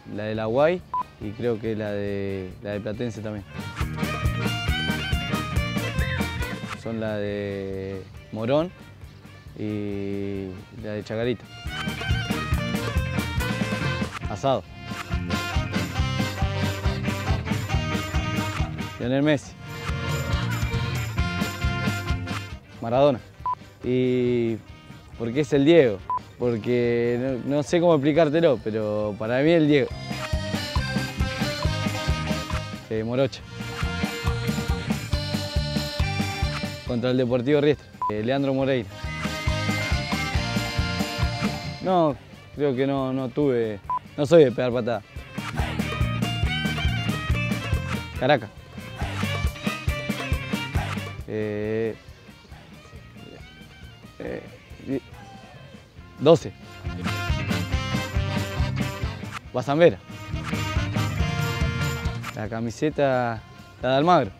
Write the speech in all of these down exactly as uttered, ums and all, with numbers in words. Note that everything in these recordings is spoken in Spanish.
la de La Guay y creo que la de, la de Platense también. Son la de Morón y la de Chacarita. Asado. Lionel Messi. Maradona. ¿Y por qué es el Diego? Porque no, no sé cómo explicártelo, pero para mí el Diego. Eh, Morocha. Contra el Deportivo Riestra. Eh, Leandro Moreira. No, creo que no, no tuve, no soy de pegar patada. Caracas. Eh, eh, doce. Bazambera. La camiseta, la de Almagro.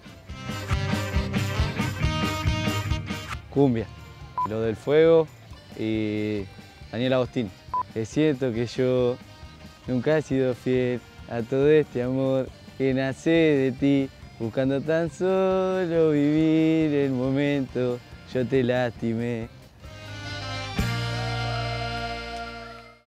Cumbia. Lo del fuego y Daniel Agostini. Es cierto que yo nunca he sido fiel a todo este amor que nace de ti, buscando tan solo vivir el momento, yo te lastimé.